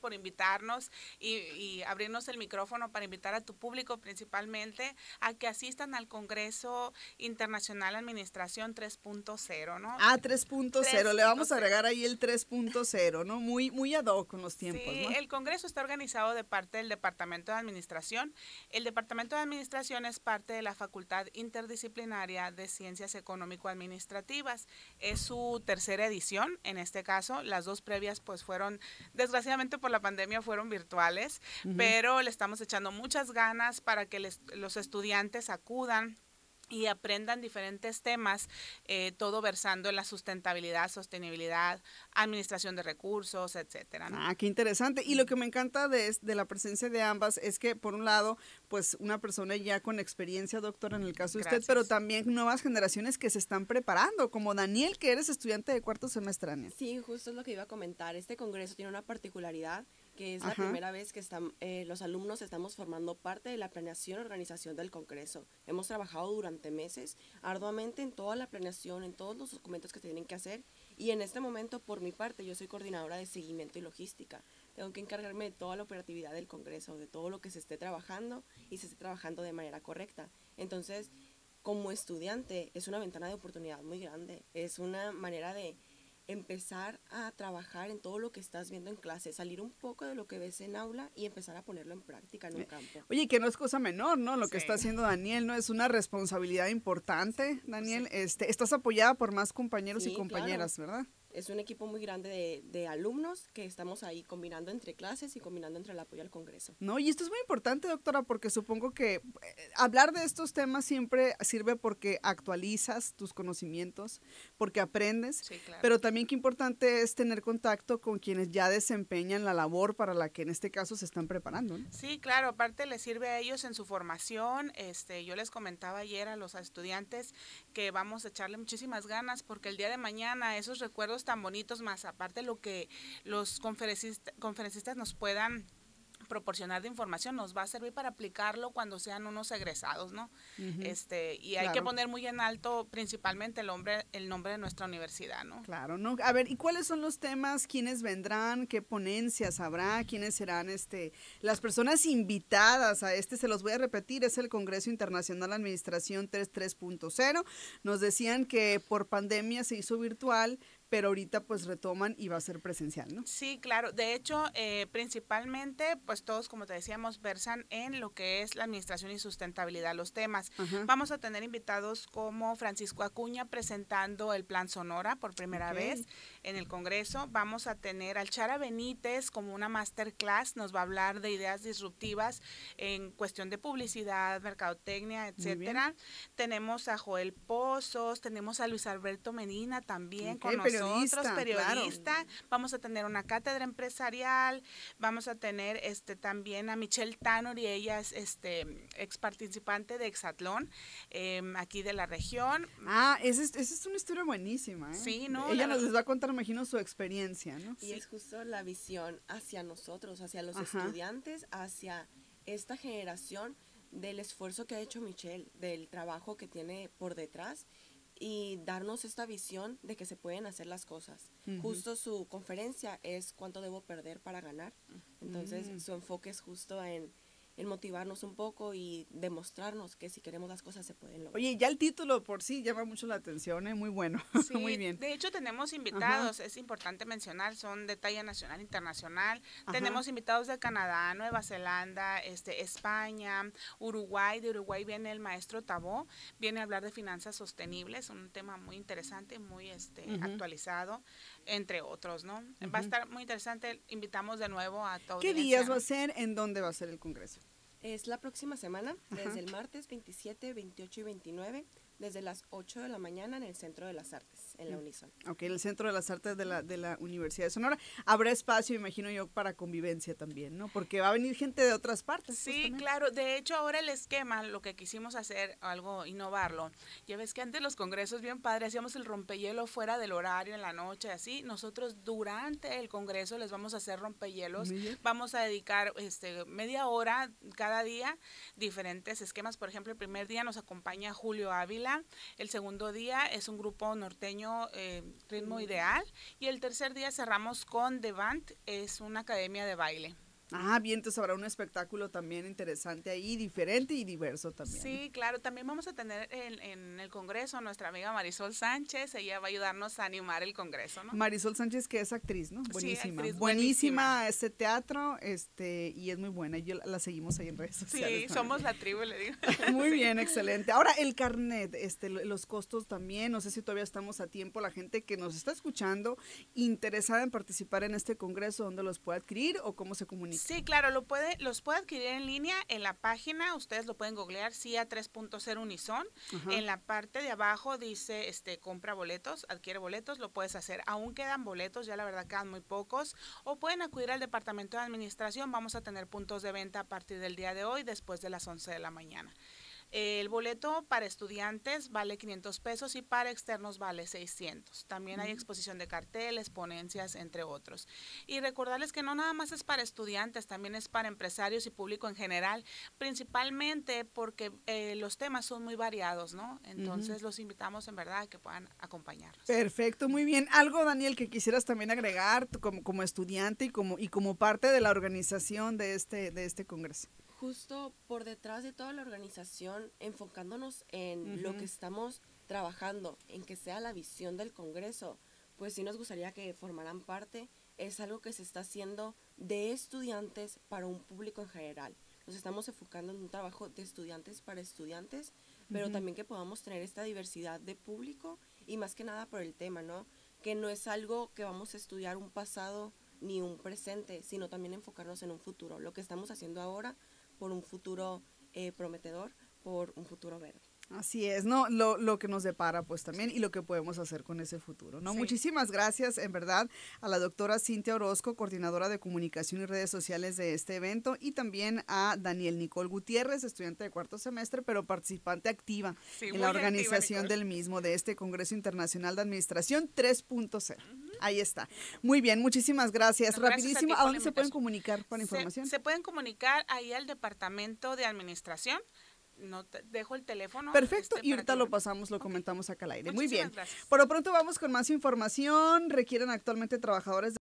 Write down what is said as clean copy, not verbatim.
por invitarnos y abrirnos el micrófono para invitar a tu público principalmente a que asistan al Congreso Internacional Administración 3.0, ¿no? Ah, 3.0, le vamos a 3.0. agregar ahí el 3.0, ¿no? Muy ad hoc con los tiempos, Sí, ¿no? el Congreso está organizado de parte del Departamento de Administración. El Departamento de Administración es parte de la Facultad Interdisciplinaria de Ciencias Económico-Administrativas. Es su tercera edición, en este caso. Las dos previas pues fueron, desgraciadamente por la pandemia, fueron virtuales, pero le estamos echando muchas ganas para que los estudiantes acudan y aprendan diferentes temas, todo versando en la sustentabilidad, sostenibilidad, administración de recursos, etcétera, ¿no? Ah, qué interesante. Y lo que me encanta de la presencia de ambas es que, por un lado, pues una persona ya con experiencia, doctora, en el caso de usted, Gracias. pero también nuevas generaciones que se están preparando, como Daniel, que eres estudiante de cuarto semestre, Daniel. Sí, justo es lo que iba a comentar. Este congreso tiene una particularidad que es la Ajá. primera vez que los alumnos estamos formando parte de la planeación y organización del congreso. Hemos trabajado durante meses arduamente en toda la planeación, en todos los documentos que se tienen que hacer, y en este momento, por mi parte, yo soy coordinadora de seguimiento y logística. Tengo que encargarme de toda la operatividad del congreso, de todo lo que se esté trabajando y se esté trabajando de manera correcta. Entonces, como estudiante, es una ventana de oportunidad muy grande. Es una manera de empezar a trabajar en todo lo que estás viendo en clase, salir un poco de lo que ves en aula y empezar a ponerlo en práctica en un campo. Oye, que no es cosa menor, ¿no? Lo que Sí. está haciendo Daniel, ¿no? Es una responsabilidad importante, Daniel. Estás apoyada por más compañeros y Sí, compañeras, claro. ¿verdad? Es un equipo muy grande de alumnos que estamos ahí combinando entre clases y combinando entre el apoyo al Congreso. No, y esto es muy importante, doctora, porque supongo que hablar de estos temas siempre sirve porque actualizas tus conocimientos, porque aprendes, Sí, claro. pero también qué importante es tener contacto con quienes ya desempeñan la labor para la que en este caso se están preparando, ¿no? Sí, claro, aparte les sirve a ellos en su formación. Yo les comentaba ayer a los estudiantes que vamos a echarle muchísimas ganas porque el día de mañana esos recuerdos tan bonitos, más aparte lo que los conferencistas nos puedan proporcionar de información, nos va a servir para aplicarlo cuando sean unos egresados, ¿no? Y hay que Claro. poner muy en alto principalmente el nombre de nuestra universidad, ¿no? Claro, ¿no? A ver, ¿y cuáles son los temas? ¿Quiénes vendrán? ¿Qué ponencias habrá? ¿Quiénes serán las personas invitadas a se los voy a repetir, es el Congreso Internacional Administración 3.0. Nos decían que por pandemia se hizo virtual, pero ahorita pues retoman y va a ser presencial, ¿no? Sí, claro. De hecho, principalmente, pues todos, como te decíamos, versan en lo que es la administración y sustentabilidad, los temas. Ajá. Vamos a tener invitados como Francisco Acuña presentando el Plan Sonora por primera vez en el Congreso. Vamos a tener al Chara Benítez como una masterclass, nos va a hablar de ideas disruptivas en cuestión de publicidad, mercadotecnia, etcétera. Tenemos a Joel Pozos, tenemos a Luis Alberto Medina también con nosotros, periodista. Claro. Vamos a tener una cátedra empresarial, vamos a tener también a Michelle Tanner, y ella es ex participante de Hexatlón, aquí de la región. Ah, esa es una historia buenísima, ¿eh? Sí, ¿no? Ella les va a contar, imagino, su experiencia, ¿no? Y es justo la visión hacia nosotros, hacia los Ajá. estudiantes, hacia esta generación, del esfuerzo que ha hecho Michelle, del trabajo que tiene por detrás, y darnos esta visión de que se pueden hacer las cosas. Justo su conferencia es ¿cuánto debo perder para ganar? Entonces su enfoque es justo en motivarnos un poco y demostrarnos que si queremos las cosas se pueden lograr. Oye, ya el título por sí llama mucho la atención, ¿eh? Muy bueno, Sí, muy bien. de hecho tenemos invitados, es importante mencionar, son de talla nacional e internacional. Tenemos invitados de Canadá, Nueva Zelanda, España, Uruguay. De Uruguay viene el maestro Tabó, viene a hablar de finanzas sostenibles, un tema muy interesante, muy actualizado, entre otros, ¿no? Va a estar muy interesante, invitamos de nuevo a todos. ¿Qué días va a ser? ¿En dónde va a ser el Congreso? Es la próxima semana, desde el martes 27, 28 y 29, desde las 8 de la mañana en el Centro de las Artes, en la Unison. Ok, el Centro de las Artes de la Universidad de Sonora. Habrá espacio, imagino yo, para convivencia también, ¿no? Porque va a venir gente de otras partes. Sí, justamente. claro. De hecho, ahora el esquema, lo que quisimos hacer, algo innovarlo. Ya ves que antes los congresos, bien padre, hacíamos el rompehielo fuera del horario, en la noche, así. Nosotros durante el congreso les vamos a hacer rompehielos. Vamos a dedicar media hora cada día, diferentes esquemas. Por ejemplo, el primer día nos acompaña Julio Ávila, día. El segundo día es un grupo norteño, Ritmo Ideal. Y el tercer día cerramos con The Band, es una academia de baile. Ah, bien, entonces habrá un espectáculo también interesante ahí, diferente y diverso también. Sí, claro, también vamos a tener en el Congreso nuestra amiga Marisol Sánchez, ella va a ayudarnos a animar el Congreso, ¿no? Marisol Sánchez, que es actriz, ¿no? Buenísima. Sí, actriz, buenísima este teatro, y es muy buena, y yo la seguimos ahí en redes sociales. Sí, también. somos la tribu, le digo. Muy bien, excelente. Ahora, el carnet, los costos también, no sé si todavía estamos a tiempo, la gente que nos está escuchando, interesada en participar en este Congreso, ¿dónde los puede adquirir o cómo se comunica? Sí, claro, los puede adquirir en línea en la página, ustedes lo pueden googlear, CIA 3.0 Unison. Ajá. En la parte de abajo dice compra boletos, adquiere boletos, lo puedes hacer. Aún quedan boletos, ya la verdad quedan muy pocos, o pueden acudir al departamento de administración, vamos a tener puntos de venta a partir del día de hoy, después de las 11 de la mañana. El boleto para estudiantes vale 500 pesos y para externos vale 600. También hay exposición de carteles, ponencias, entre otros. Y recordarles que no nada más es para estudiantes, también es para empresarios y público en general, principalmente porque los temas son muy variados, ¿no? Entonces los invitamos en verdad a que puedan acompañarnos. Perfecto, muy bien. Algo, Daniel, que quisieras también agregar como estudiante y como parte de la organización de este congreso. Justo por detrás de toda la organización, enfocándonos en lo que estamos trabajando, en que sea la visión del Congreso, pues sí nos gustaría que formaran parte. Es algo que se está haciendo de estudiantes para un público en general. Nos estamos enfocando en un trabajo de estudiantes para estudiantes, pero también que podamos tener esta diversidad de público y más que nada por el tema, ¿no? Que no es algo que vamos a estudiar un pasado ni un presente, sino también enfocarnos en un futuro. Lo que estamos haciendo ahora por un futuro prometedor, por un futuro verde. Así es, ¿no? Lo que nos depara pues también y lo que podemos hacer con ese futuro, ¿no? Sí. Muchísimas gracias, en verdad, a la doctora Cintia Orozco, coordinadora de comunicación y redes sociales de este evento, y también a Daniel Nicole Gutiérrez, estudiante de cuarto semestre, pero participante activa en la organización del mismo, de este Congreso Internacional de Administración 3.0. Ahí está. Muy bien, muchísimas gracias. No, gracias Rapidísimo, a ti ¿a por dónde la se pueden invitación. comunicar con información? Se pueden comunicar ahí al departamento de administración. No te dejo el teléfono. Perfecto, y para ahorita que lo pasamos, lo comentamos acá al aire. Muy bien. Muchísimas gracias. Por lo pronto vamos con más información. Requieren actualmente trabajadores